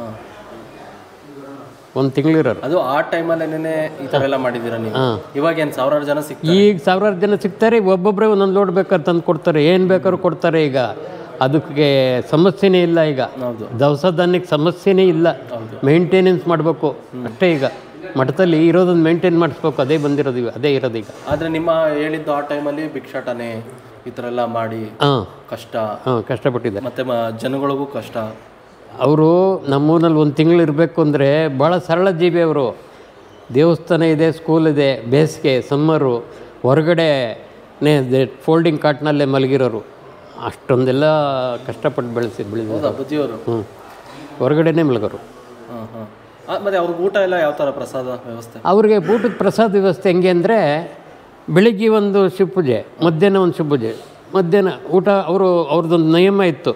ಒಂದು ತಿಂಗಳು ಇರೋರು. ಅದು ಆ ಟೈಮಲ್ಲೇನೆ ಈ ಥರ ಎಲ್ಲ ಮಾಡಿದ್ದೀರಾ ನೀವು? ಇವಾಗ ಏನು ಸಾವಿರಾರು ಜನ ಸಿಗ್ತಾರೆ? ಈಗ ಸಾವಿರಾರು ಜನ ಸಿಗ್ತಾರೆ. ಒಬ್ಬೊಬ್ಬರೇ ಒಂದೊಂದು ಲೋಡ್ ಬೇಕಾದ್ರೆ ತಂದು ಕೊಡ್ತಾರೆ, ಏನು ಬೇಕಾದ್ರೂ ಕೊಡ್ತಾರೆ. ಈಗ ಅದಕ್ಕೆ ಸಮಸ್ಯೆನೇ ಇಲ್ಲ. ಈಗ ದವಸ ಧಾನ್ಯಕ್ಕೆ ಸಮಸ್ಯೆನೇ ಇಲ್ಲ. ಮೇಂಟೆನೆನ್ಸ್ ಮಾಡಬೇಕು ಅಷ್ಟೇ. ಈಗ ಮಠದಲ್ಲಿ ಇರೋದನ್ನು ಮೇಂಟೈನ್ ಮಾಡಿಸ್ಬೇಕು, ಅದೇ ಬಂದಿರೋದು, ಈಗ ಅದೇ ಇರೋದು ಈಗ. ಆದರೆ ನಿಮ್ಮ ಹೇಳಿದ್ದು ಆ ಟೈಮಲ್ಲಿ ಭಿಕ್ಷಾಟನೆ ಈ ಥರ ಎಲ್ಲ ಮಾಡಿ ಹಾಂ ಕಷ್ಟ ಹಾಂ ಕಷ್ಟಪಟ್ಟಿದ್ದಾರೆ. ಮತ್ತು ಜನಗಳಿಗೂ ಕಷ್ಟ. ಅವರು ನಮ್ಮೂರಲ್ಲಿ ಒಂದು ತಿಂಗಳು ಇರಬೇಕು ಅಂದರೆ ಭಾಳ ಸರಳ ಜೀವಿ ಅವರು. ದೇವಸ್ಥಾನ ಇದೆ, ಸ್ಕೂಲ್ ಇದೆ, ಬೇಸಿಗೆ ಸಮ್ಮರು, ಹೊರಗಡೆನೇ ಫೋಲ್ಡಿಂಗ್ ಕಾಟ್ನಲ್ಲೇ ಮಲಗಿರೋರು. ಅಷ್ಟೊಂದೆಲ್ಲ ಕಷ್ಟಪಟ್ಟು ಬೆಳೆಸಿ ಬೆಳೆದ ಬುದ್ಧಿಯವರು. ಹ್ಞೂ, ಹೊರಗಡೆನೇ ಮಲಗೋರು. ಹಾಂ ಹಾಂ. ಮತ್ತು ಅವ್ರಿಗೆ ಊಟ ಎಲ್ಲ ಯಾವ ಥರ ಪ್ರಸಾದ ವ್ಯವಸ್ಥೆ? ಅವ್ರಿಗೆ ಊಟದ ಪ್ರಸಾದ ವ್ಯವಸ್ಥೆ ಹೆಂಗೆ ಅಂದರೆ ಬೆಳಿಗ್ಗೆ ಒಂದು ಶಿವಪೂಜೆ, ಮಧ್ಯಾಹ್ನ ಒಂದು ಶಿವಪೂಜೆ, ಮಧ್ಯಾಹ್ನ ಊಟ. ಅವರು ಅವ್ರದ್ದೊಂದು ನಿಯಮ ಇತ್ತು,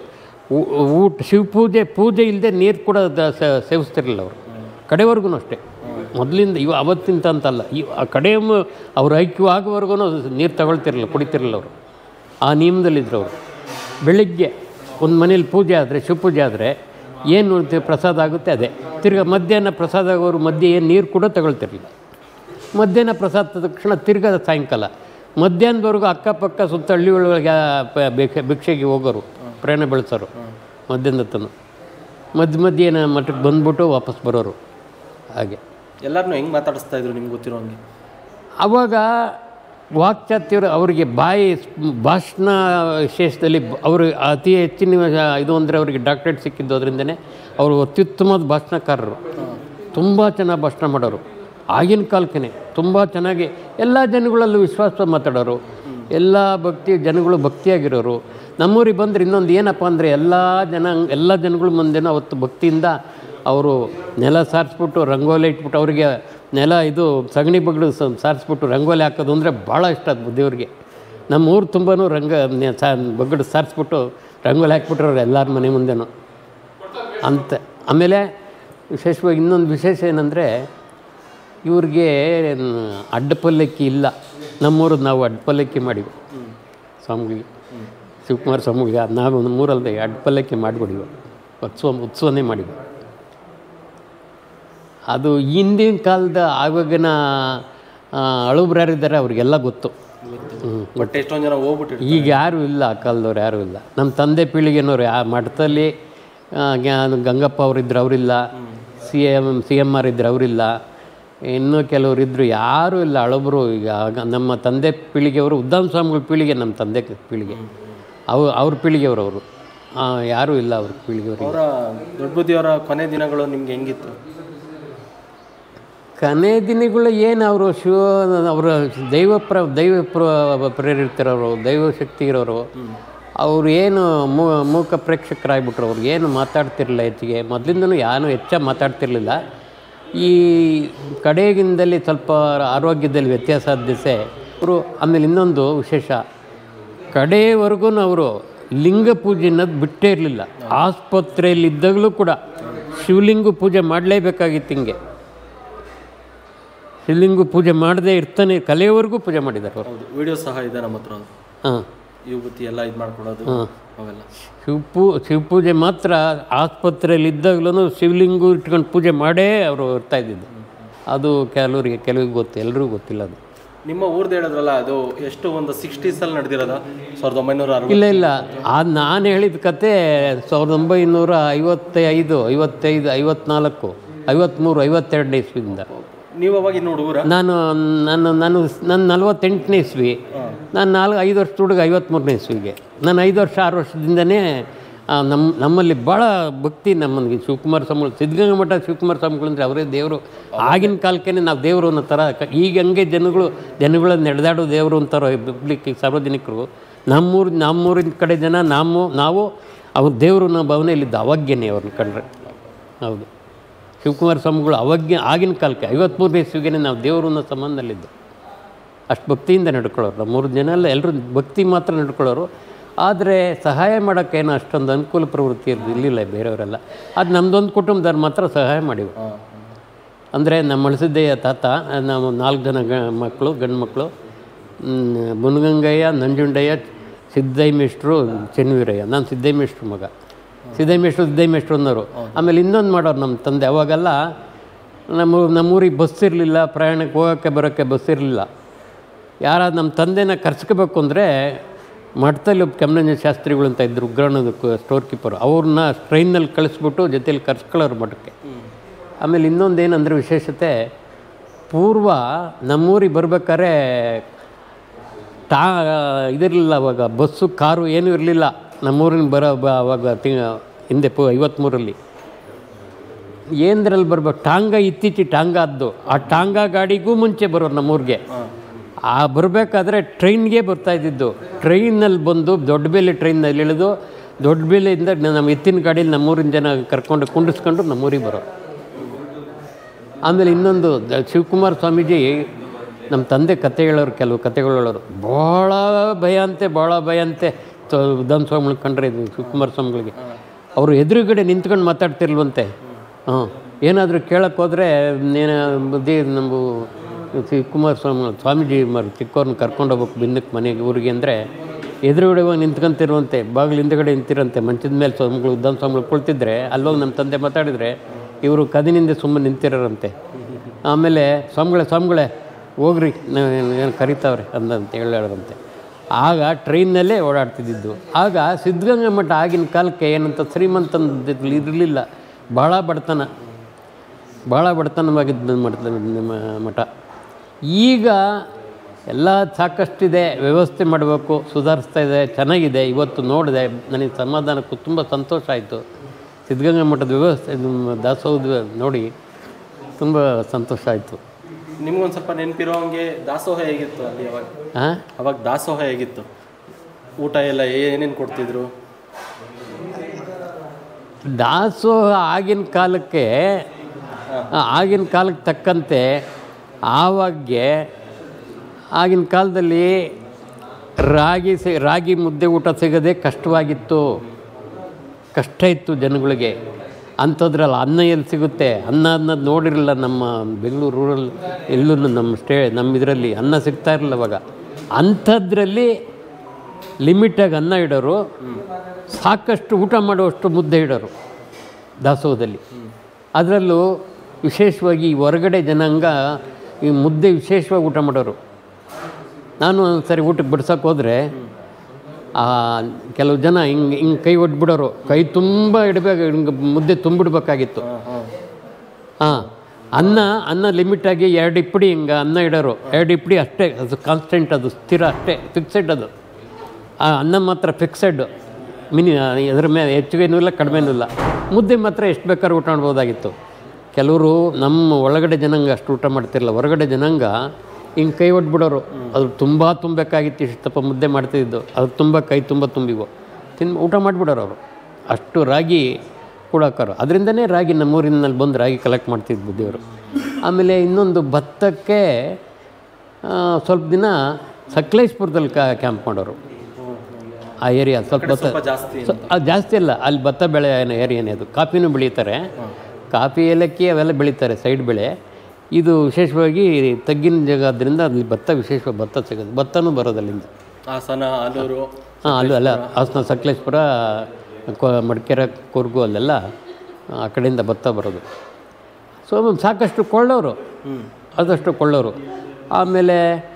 ಊಟ ಶಿವಪೂಜೆ ಪೂಜೆ ಇಲ್ಲದೆ ನೀರು ಕೂಡ ಸೇವಿಸ್ತಿರಲಿಲ್ಲ ಅವರು ಕಡೆವರೆಗೂ ಅಷ್ಟೇ. ಮೊದಲಿಂದ ಇವ ಅವತ್ತಿಂತ ಅಂತಲ್ಲ, ಈ ಆ ಕಡೆ ಅವ್ರು ಐಕ್ಯ ಆಗೋವರೆಗೂ ನೀರು ತಗೊಳ್ತಿರಲಿಲ್ಲ, ಕುಡಿತಿರಲಿಲ್ಲ ಅವರು. ಆ ನಿಯಮದಲ್ಲಿದ್ದರು ಅವರು. ಬೆಳಿಗ್ಗೆ ಒಂದು ಮನೇಲಿ ಪೂಜೆ ಆದರೆ, ಶಿವಪೂಜೆ ಆದರೆ ಏನು ಪ್ರಸಾದ ಆಗುತ್ತೆ ಅದೇ. ತಿರ್ಗಿ ಮಧ್ಯಾಹ್ನ ಪ್ರಸಾದ ಆಗೋರು ಮಧ್ಯೆ ಏನು ನೀರು ಕೂಡ ತಗೊಳ್ತಿರಲಿಲ್ಲ. ಮಧ್ಯಾಹ್ನ ಪ್ರಸಾದ ತಕ್ಷಣ ತಿರ್ಗದ ಸಾಯಂಕಾಲ ಮಧ್ಯಾಹ್ನದವರೆಗೂ ಅಕ್ಕಪಕ್ಕ ಸುತ್ತ ಹಳ್ಳಿ ಒಳಗೆ ಭಿಕ್ಷೆ ಭಿಕ್ಷೆಗೆ ಹೋಗೋರು, ಪ್ರಯಾಣ ಬೆಳೆಸೋರು. ಮಧ್ಯಾಹ್ನದ ತನ ಮಧ್ಯ ಮಧ್ಯಾಹ್ನ ಮಠಕ್ಕೆ ಬಂದ್ಬಿಟ್ಟು ವಾಪಸ್ ಬರೋರು. ಹಾಗೆ ಎಲ್ಲರನ್ನೂ ಹೆಂಗೆ ಮಾತಾಡಿಸ್ತಾ ಇದ್ರು ನಿಮ್ಗೆ ಗೊತ್ತಿರೋ ಹಂಗೆ? ಆವಾಗ ವಾಕ್ಚಾತ್ಯರು ಅವರಿಗೆ ಬಾಯಿ ಭಾಷಣ ವಿಶೇಷದಲ್ಲಿ ಅವರು ಅತಿ ಹೆಚ್ಚಿನ ಇದು ಅಂದರೆ ಅವರಿಗೆ ಡಾಕ್ಟ್ರೇಟ್ ಸಿಕ್ಕಿದ್ದು. ಅದರಿಂದನೇ ಅವರು ಅತ್ಯುತ್ತಮವಾದ ಭಾಷಣಕಾರರು, ತುಂಬ ಚೆನ್ನಾಗಿ ಭಾಷಣ ಮಾಡೋರು. ಆಗಿನ ಕಾಲಕ್ಕೆ ತುಂಬ ಚೆನ್ನಾಗಿ ಎಲ್ಲ ಜನಗಳಲ್ಲೂ ವಿಶ್ವಾಸ ಮಾತಾಡೋರು, ಎಲ್ಲ ಭಕ್ತಿ ಜನಗಳು ಭಕ್ತಿಯಾಗಿರೋರು. ನಮ್ಮೂರಿಗೆ ಬಂದರೆ ಇನ್ನೊಂದು ಏನಪ್ಪ ಅಂದರೆ ಎಲ್ಲ ಜನ ಎಲ್ಲ ಜನಗಳ ಮುಂದೆನೂ ಅವತ್ತು ಭಕ್ತಿಯಿಂದ ಅವರು ನೆಲ ಸಾರಿಸ್ಬಿಟ್ಟು ರಂಗೋಲಿ ಇಟ್ಬಿಟ್ಟು, ಅವರಿಗೆ ನೆಲ ಇದು ಸಗಣಿ ಬಗ್ಳು ಸಾರಿಸ್ಬಿಟ್ಟು ರಂಗೋಲಿ ಹಾಕೋದು ಅಂದರೆ ಭಾಳ ಇಷ್ಟ ಅದು ದೇವ್ರಿಗೆ. ನಮ್ಮ ಊರು ತುಂಬಾ ರಂಗ ಸಾ ಬಗ್ಗಡು ಸಾರಿಸ್ಬಿಟ್ಟು ರಂಗೋಲಿ ಹಾಕ್ಬಿಟ್ರವ್ರು ಎಲ್ಲರ ಮನೆ ಮುಂದೆನೂ ಅಂತ. ಆಮೇಲೆ ವಿಶೇಷವಾಗಿ ಇನ್ನೊಂದು ವಿಶೇಷ ಏನಂದರೆ ಇವ್ರಿಗೆ ಅಡ್ಡಪಲ್ಲಕ್ಕಿ ಇಲ್ಲ. ನಮ್ಮೂರದ್ದು ನಾವು ಅಡ್ಡಪಲ್ಲಕ್ಕಿ ಮಾಡಿವಿ ಸ್ವಾಮಿಗಳಿಗೆ, ಶಿವಕುಮಾರ ಸ್ವಾಮಿಗೆ. ನಾವು ನಮ್ಮೂರಲ್ಲಿ ಅಡ್ಡಪಲ್ಲಕ್ಕಿ ಮಾಡಿಬಿಡಿವಿ, ಉತ್ಸವ ಉತ್ಸವನೇ ಮಾಡಿವಿ. ಅದು ಹಿಂದಿನ ಕಾಲದ ಆವಾಗಿನ ಅಳುಬ್ರಾರಿದ್ದಾರೆ, ಅವ್ರಿಗೆಲ್ಲ ಗೊತ್ತು. ಬಟ್ ಎಷ್ಟೊಂದು ಜನ ಹೋಗ್ಬಿಟ್ಟು ಈಗ ಯಾರೂ ಇಲ್ಲ, ಆ ಕಾಲದವ್ರು ಯಾರೂ ಇಲ್ಲ. ನಮ್ಮ ತಂದೆ ಪೀಳಿಗೆನವ್ರು ಆ ಮಠದಲ್ಲಿ ಗಂಗಪ್ಪ ಅವರಿದ್ದರು, ಅವರಿಲ್ಲ. C M C M R ಇದ್ದರು, ಅವರಿಲ್ಲ. ಇನ್ನೂ ಕೆಲವರು ಇದ್ದರು, ಯಾರೂ ಇಲ್ಲ ಹಳಬರು. ಈಗ ನಮ್ಮ ತಂದೆ ಪೀಳಿಗೆಯವರು, ಉದ್ದಾಮ ಸ್ವಾಮಿಗಳ ಪೀಳಿಗೆ, ನಮ್ಮ ತಂದೆ ಪೀಳಿಗೆ, ಅವು ಅವ್ರ ಪೀಳಿಗೆಯವರು ಅವರು ಯಾರೂ ಇಲ್ಲ. ಅವ್ರ ಪೀಳಿಗೆಯವರು. ಅವರ ದೊಡ್ಡ ಬುದ್ಧಿಯವರ ಕೊನೆ ದಿನಗಳು ನಿಮ್ಗೆ ಹೆಂಗಿತ್ತು? ಕೊನೆ ದಿನಗಳು ಏನು, ಅವರು ಶಿವ ಅವರ ದೈವ ಪ್ರ ದೈವ ಪ್ರ ಪ್ರೇರಿತರವರು, ದೈವ ಶಕ್ತಿ ಇರೋರು. ಅವರು ಏನು ಮೂಕ ಪ್ರೇಕ್ಷಕರಾಗ್ಬಿಟ್ರು. ಅವ್ರಿಗೆ ಏನು ಮಾತಾಡ್ತಿರಲಿಲ್ಲ ಹೆಚ್ಚಿಗೆ. ಮೊದಲಿಂದನೂ ಯಾರು ಹೆಚ್ಚಾಗಿ ಮಾತಾಡ್ತಿರ್ಲಿಲ್ಲ. ಈ ಕಡೆಗಿಂದಲ್ಲಿ ಸ್ವಲ್ಪ ಆರೋಗ್ಯದಲ್ಲಿ ವ್ಯತ್ಯಾಸ ದಿಸೆ ಅವರು. ಆಮೇಲೆ ಇನ್ನೊಂದು ವಿಶೇಷ, ಕಡೆಯವರೆಗೂ ಅವರು ಲಿಂಗ ಪೂಜೆ ಅನ್ನೋದು ಬಿಟ್ಟೇ ಇರಲಿಲ್ಲ. ಆಸ್ಪತ್ರೆಯಲ್ಲಿದ್ದಾಗಲೂ ಕೂಡ ಶಿವಲಿಂಗ ಪೂಜೆ ಮಾಡಲೇಬೇಕಾಗಿತ್ತು. ಹಿಂಗೆ ಶಿವಲಿಂಗ ಪೂಜೆ ಮಾಡದೇ ಇರ್ತಾನೆ ಕಲೆಯವರೆಗೂ ಪೂಜೆ ಮಾಡಿದ್ದಾರೆ ಅವರು. ವಿಡಿಯೋ ಸಹ ಇದೆ ನಮ್ಮ ಹತ್ರ. ಹಾಂ, ಯುವತಿ ಎಲ್ಲ ಇದು ಮಾಡ್ಕೊಳ್ಳೋದು. ಹಾಂ, ಅವೆಲ್ಲ ಶಿವಪೂ ಶಿವಪೂಜೆ ಮಾತ್ರ ಆಸ್ಪತ್ರೆಯಲ್ಲಿ ಇದ್ದಾಗಲೂ ಶಿವಲಿಂಗ ಇಟ್ಕೊಂಡು ಪೂಜೆ ಮಾಡೇ ಅವರು ಇರ್ತಾ ಇದ್ದಿದ್ದು. ಅದು ಕೆಲವರಿಗೆ ಕೆಲವಿಗೆ ಗೊತ್ತು, ಎಲ್ಲರಿಗೂ ಗೊತ್ತಿಲ್ಲ ಅದು. ನಿಮ್ಮ ಊರ್ದು ಹೇಳಿದ್ರಲ್ಲ, ಅದು ಎಷ್ಟು ಒಂದು ಸಿಕ್ಸ್ಟೀಸಲ್ಲಿ ನಡೆದಿರೋದ? ಸಾವಿರದ ಒಂಬೈನೂರ ಅರವತ್ತು? ಇಲ್ಲ ಇಲ್ಲ, ಅದು ನಾನು ಹೇಳಿದ ಕತೆ ಸಾವಿರದ ಒಂಬೈನೂರ ಐವತ್ತೈದು ಐವತ್ತೈದು ಐವತ್ನಾಲ್ಕು ಐವತ್ತ್ಮೂರು ಐವತ್ತೆರಡನೇ ಇಸ್ವಿಯಿಂದ. ನೀವು ಅವಾಗ ಇನ್ನು ಹುಡುಗರ? ನಾನು ನಾನು ನಾನು ನನ್ನ ನಲ್ವತ್ತೆಂಟನೇ ಇಸ್ವಿ. ನಾನು ನಾಲ್ಕು ಐದು ವರ್ಷದ ಹುಡುಗ ಐವತ್ತ್ಮೂರನೇ ಇಸ್ವಿಗೆ. ನಾನು ಐದು ವರ್ಷ ಆರು ವರ್ಷದಿಂದನೇ ನಮ್ಮ ನಮ್ಮಲ್ಲಿ ಭಾಳ ಭಕ್ತಿ ನಮ್ಮನಿಗೆ ಶಿವಕುಮಾರ ಸ್ವಾಮಿಗಳು ಸಿದ್ಧಗಂಗಾ ಮಠ ಶಿವಕುಮಾರ ಸ್ವಾಮಿಗಳು ಅಂದರೆ ಅವರೇ ದೇವರು. ಆಗಿನ ಕಾಲಕ್ಕೆ ನಾವು ದೇವರು ಅನ್ನೋ ಥರ ಕ ಈಗ ಹಂಗೆ ಜನಗಳು ಜನಗಳನ್ನ ನಡೆದಾಡೋ ದೇವರು ಅಂತಾರೋ ಪಬ್ಲಿಕ್ ಸಾರ್ವಜನಿಕರು. ನಮ್ಮೂರು ನಮ್ಮೂರಿನ ಕಡೆ ಜನ ನಮ್ಮ ನಾವು ಅವ್ರ ದೇವರು ಅನ್ನೋ ಭಾವನೆಯಲ್ಲಿದ್ದ ಅವಾಗ್ಯನೇ ಅವ್ರನ್ನ ಕಂಡ್ರೆ. ಹೌದು, ಶಿವಕುಮಾರ ಸ್ವಾಮಿಗಳು ಅವಾಗ್ಯ ಆಗಿನ ಕಾಲಕ್ಕೆ ಐವತ್ತ್ಮೂರನೇ ಇಸ್ವಿಗೆ ನಾವು ದೇವರು ಅನ್ನೋ ಸಂಬಂಧದಲ್ಲಿದ್ದು ಅಷ್ಟು ಭಕ್ತಿಯಿಂದ ನಡ್ಕೊಳ್ಳೋರು. ನಮ್ಮೂರು ಜನ ಎಲ್ಲ ಎಲ್ಲರೂ ಭಕ್ತಿ ಮಾತ್ರ ನಡ್ಕೊಳ್ಳೋರು. ಆದರೆ ಸಹಾಯ ಮಾಡೋಕ್ಕೇನು ಅಷ್ಟೊಂದು ಅನುಕೂಲ ಪ್ರವೃತ್ತಿ ಇರಲಿಲ್ಲ ಬೇರೆಯವರೆಲ್ಲ. ಅದು ನಮ್ಮದೊಂದು ಕುಟುಂಬದವ್ರು ಮಾತ್ರ ಸಹಾಯ ಮಾಡಿವು. ಅಂದರೆ ನಮ್ಮ ಮಳಸಿದ್ದಯ್ಯ ತಾತ, ನಾವು ನಾಲ್ಕು ಜನ ಗ ಮಕ್ಕಳು ಗಂಡು ಮಕ್ಕಳು, ಮುನಗಂಗಯ್ಯ, ನಂಜುಂಡಯ್ಯ, ಸಿದ್ದಯ್ಯಮೇಷ್ಟ್ರು, ಚೆನ್ನವೀರಯ್ಯ. ನಾನು ಸಿದ್ದಯ್ಯಮೇಷ್ಟ್ರು ಮಗ. ಸಿದ್ದಯ್ಯಮೇಷ್ಟ್ರು ಸಿದ್ದಯ್ಯಮೇಷ್ಟ್ರು ಅನ್ನೋರು. ಆಮೇಲೆ ಇನ್ನೊಂದು ಮಾಡೋರು ನಮ್ಮ ತಂದೆ. ಅವಾಗೆಲ್ಲ ನಮ್ಮ ನಮ್ಮೂರಿಗೆ ಬಸ್ ಇರಲಿಲ್ಲ, ಪ್ರಯಾಣಕ್ಕೆ ಹೋಗೋಕ್ಕೆ ಬರೋಕ್ಕೆ ಬಸ್ ಇರಲಿಲ್ಲ. ಯಾರಾದ್ರು ನಮ್ಮ ತಂದೆನ ಕರ್ಸ್ಕೋಬೇಕು ಅಂದರೆ ಮಠದಲ್ಲಿ ಒಬ್ಬ ಕೆಮ್ಮನಂಜ ಶಾಸ್ತ್ರಿಗಳು ಅಂತ ಇದ್ದರು, ಉಗ್ರಾಣದ ಸ್ಟೋರ್ ಕೀಪರು. ಅವ್ರನ್ನ ಟ್ರೈನಲ್ಲಿ ಕಳಿಸ್ಬಿಟ್ಟು ಜೊತೇಲಿ ಕರ್ಸ್ಕೊಳ್ಳೋರು ಮಠಕ್ಕೆ. ಆಮೇಲೆ ಇನ್ನೊಂದು ಏನಂದರೆ ವಿಶೇಷತೆ, ಪೂರ್ವ ನಮ್ಮೂರಿಗೆ ಬರ್ಬೇಕಾದ್ರೆ ಟಾ ಇದಿರಲಿಲ್ಲ ಅವಾಗ, ಬಸ್ಸು ಕಾರು ಏನೂ ಇರಲಿಲ್ಲ ನಮ್ಮೂರಿನ ಬರೋ ಬ ಅವಾಗ ತಿ ಹಿಂದೆ ಪು ಐವತ್ತ್ಮೂರಲ್ಲಿ ಏನದ್ರಲ್ಲಿ ಬರ್ಬೇಕು, ಟಾಂಗ ಇತ್ತೀಚೆ ಟಾಂಗ ಆದ್ದು. ಆ ಟಾಂಗ ಗಾಡಿಗೂ ಮುಂಚೆ ಬರೋರು ನಮ್ಮೂರಿಗೆ. ಆ ಬರಬೇಕಾದ್ರೆ ಟ್ರೈನ್ಗೆ ಬರ್ತಾಯಿದ್ದಿದ್ದು. ಟ್ರೈನಲ್ಲಿ ಬಂದು ದೊಡ್ಡಬೇಲೆ ಟ್ರೈನಲ್ಲಿ ಇಳಿದು ದೊಡ್ಡಬೇಲೆಯಿಂದ ನಮ್ಮ ಎತ್ತಿನ ಗಾಡೀಲಿ ನಮ್ಮೂರಿನ ಜನ ಕರ್ಕೊಂಡು ಕುಂಡಿಸ್ಕೊಂಡು ನಮ್ಮೂರಿಗೆ ಬರೋ. ಆಮೇಲೆ ಇನ್ನೊಂದು ಶಿವಕುಮಾರ ಸ್ವಾಮೀಜಿ ನಮ್ಮ ತಂದೆ ಕತೆ ಹೇಳೋರು, ಕೆಲವು ಕತೆಗಳು ಹೇಳೋರು. ಭಾಳ ಭಯ ಅಂತೆ, ಭಾಳ ಭಯ ಅಂತೆ ವಿಧಾನ ಸ್ವಾಮಿಗಳು ಕಂಡ್ರೆ ಇದು ಶಿವಕುಮಾರ ಸ್ವಾಮಿಗಳಿಗೆ. ಅವರು ಎದುರುಗಡೆ ನಿಂತ್ಕೊಂಡು ಮಾತಾಡ್ತಿರ್ಲ್ವಂತೆ. ಹಾಂ, ಏನಾದರೂ ಕೇಳಕ್ಕೆ ಹೋದರೆ ಏನು ಬುದ್ಧಿ ನಮ್ಮ ಶಿವಕುಮಾರ ಸ್ವಾಮಿ ಸ್ವಾಮೀಜಿ ಮರು ಚಿಕ್ಕವ್ರನ್ನ ಕರ್ಕೊಂಡು ಹೋಗ್ಬೇಕು ಬಿಂದಕ್ಕೆ ಮನೆಗೆ ಊರಿಗೆ ಅಂದರೆ ಎದುರುಗಡೆ ಹೋಗಿ ನಿಂತ್ಕೊಂತಿರುವಂತೆ, ಬಾಗಿಲು ಹಿಂದುಗಡೆ ನಿಂತಿರಂತೆ. ಮಂಚದ ಮೇಲೆ ಸ್ವಾಮಿಗಳು ವಿಧಾನ ಸ್ವಾಮಿಗಳು ಕುಳಿತಿದ್ರೆ ಅಲ್ಲೋಗಿ ನಮ್ಮ ತಂದೆ ಮಾತಾಡಿದರೆ ಇವರು ಕದಿನಿಂದ ಸುಮ್ಮನೆ ನಿಂತಿರೋರಂತೆ. ಆಮೇಲೆ ಸ್ವಾಮಿಗಳೇ ಸ್ವಾಮಿಗಳೇ ಹೋಗ್ರಿ, ಏನು ಕರಿತಾವ್ರೆ ಅಂದಂತೆ ಹೇಳೋರಂತೆ. ಆಗ ಟ್ರೈನ್ನಲ್ಲೇ ಓಡಾಡ್ತಿದ್ದಿದ್ದು. ಆಗ ಸಿದ್ಧಗಂಗಾ ಮಠ ಆಗಿನ ಕಾಲಕ್ಕೆ ಏನಂತ ಶ್ರೀಮಂತನ ಇರಲಿಲ್ಲ, ಭಾಳ ಬಡತನ, ಭಾಳ ಬಡತನವಾಗಿದ್ದು ಮಠ ಮಠ. ಈಗ ಎಲ್ಲ ಸಾಕಷ್ಟಿದೆ, ವ್ಯವಸ್ಥೆ ಮಾಡಬೇಕು, ಸುಧಾರಿಸ್ತಾ ಇದೆ, ಚೆನ್ನಾಗಿದೆ. ಇವತ್ತು ನೋಡಿದೆ, ನನಗೆ ಸಮಾಧಾನಕ್ಕೂ ತುಂಬ ಸಂತೋಷ ಆಯಿತು. ಸಿದ್ಧಗಂಗಾ ಮಠದ ವ್ಯವಸ್ಥೆ ದಾಸೋಹದ ನೋಡಿ ತುಂಬ ಸಂತೋಷ ಆಯಿತು. ನಿಮ್ಗೊಂದು ಸ್ವಲ್ಪ ನೆನಪಿರೋ ಹಂಗೆ ದಾಸೋಹ ಹೇಗಿತ್ತು ಅಲ್ಲಿ ಅವಾಗ? ಹಾಂ, ಅವಾಗ ದಾಸೋಹ ಹೇಗಿತ್ತು? ಊಟ ಎಲ್ಲ ಏನೇನು ಕೊಡ್ತಿದ್ರು? ದಾಸೋಹ ಆಗಿನ ಕಾಲಕ್ಕೆ ಆಗಿನ ಕಾಲಕ್ಕೆ ತಕ್ಕಂತೆ ಆವಾಗೆ ಆಗಿನ ಕಾಲದಲ್ಲಿ ರಾಗಿ ಸಿ ರಾಗಿ ಮುದ್ದೆ ಊಟ ಸಿಗೋದೇ ಕಷ್ಟವಾಗಿತ್ತು, ಕಷ್ಟ ಇತ್ತು ಜನಗಳಿಗೆ. ಅಂಥದ್ರಲ್ಲಿ ಅನ್ನ ಎಲ್ಲಿ ಸಿಗುತ್ತೆ? ಅನ್ನ ಅನ್ನೋದು ನೋಡಿರಲಿಲ್ಲ ನಮ್ಮ ಬೆಂಗಳೂರು ರೂರಲ್ ಎಲ್ಲೂ, ನಮ್ಮ ಸ್ಟೇ ನಮ್ಮ ಇದರಲ್ಲಿ ಅನ್ನ ಸಿಗ್ತಾ ಇರಲಿಲ್ಲ ಅವಾಗ. ಅಂಥದ್ರಲ್ಲಿ ಲಿಮಿಟಾಗಿ ಅನ್ನ ಇಡೋರು, ಸಾಕಷ್ಟು ಊಟ ಮಾಡುವಷ್ಟು ಮುದ್ದೆ ಇಡೋರು ದಾಸೋಹದಲ್ಲಿ. ಅದರಲ್ಲೂ ವಿಶೇಷವಾಗಿ ಈ ಹೊರಗಡೆ ಜನಾಂಗ ಈ ಮುದ್ದೆ ವಿಶೇಷವಾಗಿ ಊಟ ಮಾಡೋರು. ನಾನು ಒಂದು ಸರಿ ಊಟಕ್ಕೆ ಬಡ್ಸೋಕೆ ಹೋದರೆ ಕೆಲವು ಜನ ಹಿಂಗೆ ಹಿಂಗೆ ಕೈ ಒಡ್ಬಿಡೋರು, ಕೈ ತುಂಬ ಇಡಬೇಕು, ಹಿಂಗೆ ಮುದ್ದೆ ತುಂಬಿಡ್ಬೇಕಾಗಿತ್ತು. ಹಾಂ, ಅನ್ನ ಅನ್ನ ಲಿಮಿಟಾಗಿ ಎರಡು ಇಪ್ಪಡಿ ಹಿಂಗೆ ಅನ್ನ ಇಡೋರು, ಎರಡು ಇಪ್ಪಡಿ ಅಷ್ಟೇ, ಅದು ಕಾನ್ಸ್ಟೆಂಟ್, ಅದು ಸ್ಥಿರ ಅಷ್ಟೇ, ಫಿಕ್ಸೆಡ್. ಅದು ಆ ಅನ್ನ ಮಾತ್ರ ಫಿಕ್ಸೆಡ್, ಮಿನಿ ಅದ್ರ ಮೇಲೆ ಹೆಚ್ಚಿಗೆನೂ ಇಲ್ಲ ಕಡಿಮೆನೂ ಇಲ್ಲ. ಮುದ್ದೆ ಮಾತ್ರ ಎಷ್ಟು ಬೇಕಾದ್ರೂ ಊಟ ಮಾಡ್ಬೋದಾಗಿತ್ತು. ಕೆಲವರು ನಮ್ಮ ಒಳಗಡೆ ಜನಾಂಗ ಅಷ್ಟು ಊಟ ಮಾಡ್ತಿರಲಿಲ್ಲ, ಹೊರಗಡೆ ಜನಾಂಗ ಹಿಂಗೆ ಕೈ ಒಡ್ಬಿಡೋರು. ಅದು ತುಂಬ ತುಂಬಬೇಕಾಗಿತ್ತು, ಇಷ್ಟಪ್ಪ ಮುದ್ದೆ ಮಾಡ್ತಿದ್ದು, ಅದು ತುಂಬ ಕೈ ತುಂಬ ತುಂಬಿಗೋ ತಿನ್ ಊಟ ಮಾಡಿಬಿಡೋರು ಅವರು. ಅಷ್ಟು ರಾಗಿ ಕೂಡಾಕೋರು. ಅದರಿಂದನೇ ರಾಗಿ ನಮ್ಮೂರಿನಲ್ಲಿ ಬಂದು ರಾಗಿ ಕಲೆಕ್ಟ್ ಮಾಡ್ತಿದ್ದು ಬುದ್ಧಿಯವರು. ಆಮೇಲೆ ಇನ್ನೊಂದು ಭತ್ತಕ್ಕೆ ಸ್ವಲ್ಪ ದಿನ ಸಕಲೇಶ್ಪುರದಲ್ಲಿ ಕ್ಯಾಂಪ್ ಮಾಡೋರು. ಆ ಏರಿಯಾ ಸ್ವಲ್ಪ ಭತ್ತ ಅದು ಜಾಸ್ತಿ ಅಲ್ಲ, ಅಲ್ಲಿ ಭತ್ತ ಬೆಳೆ ಏರಿಯಾನೇ ಅದು. ಕಾಫಿನೂ ಬೆಳೀತಾರೆ, ಕಾಫಿ ಏಲಕ್ಕಿ ಅವೆಲ್ಲ ಬೆಳೀತಾರೆ, ಸೈಡ್ ಬೆಳೆ. ಇದು ವಿಶೇಷವಾಗಿ ತಗ್ಗಿನ ಜಾಗ ಆದ್ದರಿಂದ ಅಲ್ಲಿ ಭತ್ತ ವಿಶೇಷವಾಗಿ ಭತ್ತ ಸಿಗೋದು, ಭತ್ತನೂ ಬರೋದಲ್ಲಿಂದ. ಹಾಸನ, ಆಲೂರು. ಹಾಂ, ಅಲ್ಲೂ ಅಲ್ಲ, ಹಾಸನ, ಸಕಲೇಶ್ಪುರ, ಮಡಿಕೇರಿ, ಕೂರ್ಗು ಅಲ್ಲೆಲ್ಲ ಆ ಕಡೆಯಿಂದ ಭತ್ತ ಬರೋದು. ಸೊ ಸಾಕಷ್ಟು ಕೊಳ್ಳೋರು, ಆದಷ್ಟು ಕೊಳ್ಳೋರು. ಆಮೇಲೆ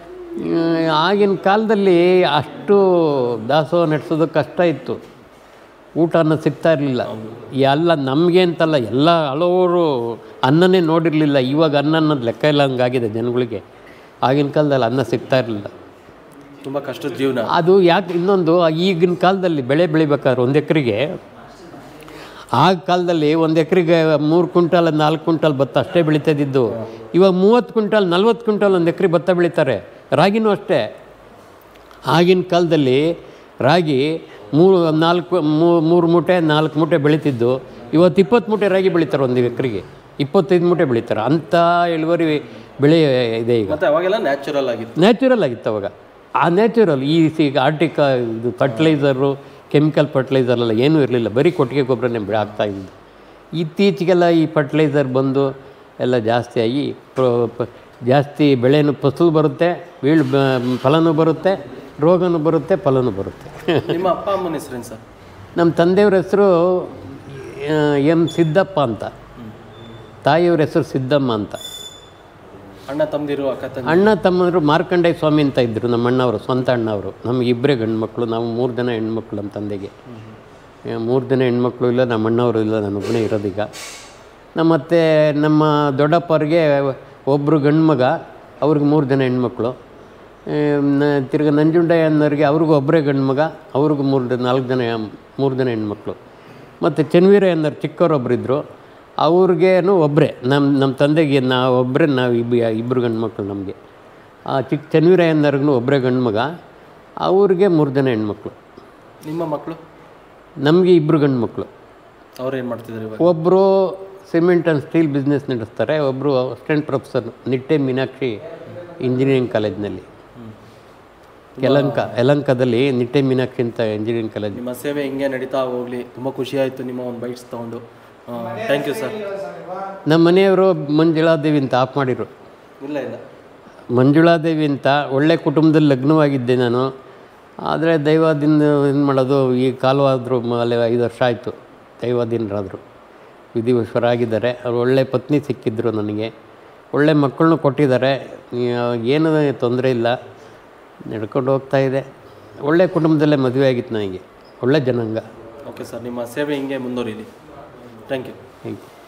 ಆಗಿನ ಕಾಲದಲ್ಲಿ ಅಷ್ಟು ದಾಸೋಹ ನಡೆಸೋದು ಕಷ್ಟ ಇತ್ತು, ಊಟ ಅನ್ನ ಸಿಗ್ತಾ ಇರಲಿಲ್ಲ. ಎಲ್ಲ ನಮಗೆ ಅಂತಲ್ಲ, ಎಲ್ಲ ಹಲವರು ಅನ್ನನೇ ನೋಡಿರಲಿಲ್ಲ. ಇವಾಗ ಅನ್ನ ಅನ್ನೋದು ಲೆಕ್ಕ ಇಲ್ಲ ಹಂಗಾಗಿದೆ ಜನಗಳಿಗೆ. ಆಗಿನ ಕಾಲದಲ್ಲಿ ಅನ್ನ ಸಿಗ್ತಾ ಇರಲಿಲ್ಲ, ತುಂಬ ಕಷ್ಟದ ಜೀವನ. ಅದು ಯಾಕೆ ಇನ್ನೊಂದು, ಈಗಿನ ಕಾಲದಲ್ಲಿ ಬೆಳೆ ಬೆಳಿಬೇಕಾದ್ರೆ ಒಂದು ಎಕರೆಗೆ ಆ ಕಾಲದಲ್ಲಿ ಒಂದು ಎಕರೆಗೆ ಮೂರು ಕ್ವಿಂಟಲ್ ನಾಲ್ಕು ಕ್ವಿಂಟಲ್ ಭತ್ತ ಅಷ್ಟೇ ಬೆಳೀತಿದ್ದು. ಇವಾಗ ಮೂವತ್ತು ಕ್ವಿಂಟಲ್ ನಲ್ವತ್ತು ಕ್ವಿಂಟಲ್ ಒಂದು ಎಕರೆ ಭತ್ತ ಬೆಳೀತಾರೆ. ರಾಗಿನೂ ಅಷ್ಟೇ. ಆಗಿನ ಕಾಲದಲ್ಲಿ ರಾಗಿ ಮೂರು ನಾಲ್ಕು ಮೂರು ಮೂಟೆ ನಾಲ್ಕು ಮೂಟೆ ಬೆಳೀತಿದ್ದು, ಇವತ್ತು ಇಪ್ಪತ್ತು ಮೂಟೆ ರಾಗಿ ಬೆಳೀತಾರೆ ಒಂದು ಎಕರೆಗೆ, ಇಪ್ಪತ್ತೈದು ಮೂಟೆ ಬೆಳೀತಾರೆ. ಅಂಥ ಇಳುವರಿ ಬೆಳೆ ಇದೆ ಈಗ. ಮತ್ತು ಅವಾಗೆಲ್ಲ ನ್ಯಾಚುರಲ್ ಆಗಿತ್ತು. ನ್ಯಾಚುರಲ್ ಆಗಿತ್ತು ಅವಾಗ. ಆ ನ್ಯಾಚುರಲ್ ಈ ಈಗ ಆರ್ಟಿಕ ಇದು ಫರ್ಟಿಲೈಸರು, ಕೆಮಿಕಲ್ ಫರ್ಟಿಲೈಸರ್ ಎಲ್ಲ ಏನೂ ಇರಲಿಲ್ಲ, ಬರೀ ಕೊಟ್ಟಿಗೆ ಗೊಬ್ಬರನೇ ಬೆಳೆ ಆಗ್ತಾಯಿದ್ದು. ಇತ್ತೀಚೆಗೆಲ್ಲ ಈ ಫರ್ಟಿಲೈಸರ್ ಬಂದು ಎಲ್ಲ ಜಾಸ್ತಿ ಆಗಿ ಜಾಸ್ತಿ ಬೆಳೆನೂ ಫಸಲು ಬರುತ್ತೆ, ಬೀಳು ಫಲನೂ ಬರುತ್ತೆ, ರೋಗನೂ ಬರುತ್ತೆ, ಫಲನೂ ಬರುತ್ತೆ. ನಿಮ್ಮ ಅಪ್ಪ ಅಮ್ಮನ ಹೆಸರೇನು ಸರ್? ನಮ್ಮ ತಂದೆಯವ್ರ ಹೆಸರು ಎಂ ಸಿದ್ದಪ್ಪ ಅಂತ, ತಾಯಿಯವ್ರ ಹೆಸರು ಸಿದ್ದಮ್ಮ ಅಂತ. ಅಣ್ಣ ತಮ್ಮದಿರು ಅಕ್ಕ ತಂಗಿ? ಅಣ್ಣ ತಮ್ಮಂದರು ಮಾರ್ಕಂಡೇಯ ಸ್ವಾಮಿ ಅಂತ ಇದ್ದರು, ನಮ್ಮ ಅಣ್ಣವರು, ಸ್ವಂತ ಅಣ್ಣವರು. ನಮಗೆ ಇಬ್ಬರೇ ಗಂಡು ಮಕ್ಕಳು, ನಾವು ಮೂರು ಜನ ಹೆಣ್ಮಕ್ಳು. ನಮ್ಮ ತಂದೆಗೆ ಮೂರು ಜನ ಹೆಣ್ಮಕ್ಳು ಇಲ್ಲ, ನಮ್ಮ ಅಣ್ಣವರು ಇಲ್ಲ, ನಾನೊಬ್ಬನೇ ಇರೋದೀಗ. ನಮ್ಮ ಮತ್ತು ನಮ್ಮ ದೊಡ್ಡಪ್ಪವ್ರಿಗೆ ಒಬ್ಬರು ಗಂಡು ಮಗ, ಅವ್ರಿಗೆ ಮೂರು ಜನ ಹೆಣ್ಮಕ್ಳು. ತಿರ್ಗಿ ನಂಜುಂಡಯ್ಯ ಅನ್ನೋರಿಗೆ ಅವ್ರಿಗೂ ಒಬ್ಬರೇ ಗಂಡು ಮಗ, ಅವ್ರಿಗೂ ಮೂರು ನಾಲ್ಕು ಜನ ಮೂರು ಜನ ಹೆಣ್ಮಕ್ಳು. ಮತ್ತು ಚನ್ವೀರಯ್ಯ ಅನ್ನೋರು ಚಿಕ್ಕವರೊಬ್ಬರಿದ್ದರು, ಅವ್ರಿಗೇನು ಒಬ್ಬರೇ, ನಮ್ಮ ನಮ್ಮ ತಂದೆಗೆ ನಾವು ಒಬ್ಬರೇ, ನಾವು ಇಬ್ಬ ಇಬ್ಬರು ಗಂಡು ಮಕ್ಕಳು ನಮಗೆ. ಆ ಚಿಕ್ಕ ಚನ್ವೀರಯ್ಯ ಅನ್ನೋರ್ಗೂ ಒಬ್ಬರೇ ಗಂಡು ಮಗ, ಅವ್ರಿಗೆ ಮೂರು ಜನ ಹೆಣ್ಮಕ್ಳು. ನಿಮ್ಮ ಮಕ್ಕಳು? ನಮಗೆ ಇಬ್ಬರು ಗಂಡು ಮಕ್ಕಳು. ಅವ್ರು ಏನು ಮಾಡ್ತಿದ್ದಾರೆ ಇವಾಗ? ಒಬ್ಬರು ಸಿಮೆಂಟ್ ಆ್ಯಂಡ್ ಸ್ಟೀಲ್ ಬಿಸ್ನೆಸ್ ನಡೆಸ್ತಾರೆ, ಒಬ್ಬರು assistant professor Nitte Meenakshi engineering ಕಾಲೇಜ್ನಲ್ಲಿ, ಯಲಹಂಕ ಯಲಹಂಕದಲ್ಲಿ ನಿಟ್ಟೆ ಮೀನಾಕ್ಷಿ ಅಂತ ಇಂಜಿನಿಯರಿಂಗ್ ಕಾಲೇಜ್. ನಿಮ್ಮ ಸೇವೆ ಹಿಂಗೆ ನಡೀತಾ ಹೋಗಲಿ. ತುಂಬ ಖುಷಿಯಾಯಿತು ನಿಮ್ಮ ಒಂದು ಬೈಟ್ಸ್ ತೊಗೊಂಡು. Thank you sir. ನಮ್ಮ ಮನೆಯವರು ಮಂಜುಳಾದೇವಿ ಅಂತ ಆಫ್ ಮಾಡಿದರು. ಇಲ್ಲ ಇಲ್ಲ ಮಂಜುಳಾದೇವಿ ಅಂತ ಒಳ್ಳೆ ಕುಟುಂಬದಲ್ಲಿ ಲಗ್ನವಾಗಿದ್ದೆ ನಾನು. ಆದರೆ ದೈವಾಧೀನ ಏನು ಮಾಡೋದು, ಈ ಕಾಲವಾದರೂ ಅಲ್ಲಿ ಐದು ವರ್ಷ ಆಯಿತು, ದೈವಾಧೀನರಾದರು, ವಿಧಿವಶರಾಗಿದ್ದಾರೆ. ಅವ್ರು ಒಳ್ಳೆ ಪತ್ನಿ ಸಿಕ್ಕಿದ್ರು ನನಗೆ, ಒಳ್ಳೆ ಮಕ್ಕಳನ್ನೂ ಕೊಟ್ಟಿದ್ದಾರೆ. ಏನೂ ತೊಂದರೆ ಇಲ್ಲ, ನಡ್ಕೊಂಡು ಹೋಗ್ತಾಯಿದೆ. ಒಳ್ಳೆ ಕುಟುಂಬದಲ್ಲೇ ಮದುವೆ ಆಗಿತ್ತು ನನಗೆ, ಒಳ್ಳೆ ಜನಾಂಗ. ಓಕೆ ಸರ್, ನಿಮ್ಮ ಸೇವೆ ಹಿಂಗೆ ಮುಂದುವರಿಲಿ. Thank you. Thank you.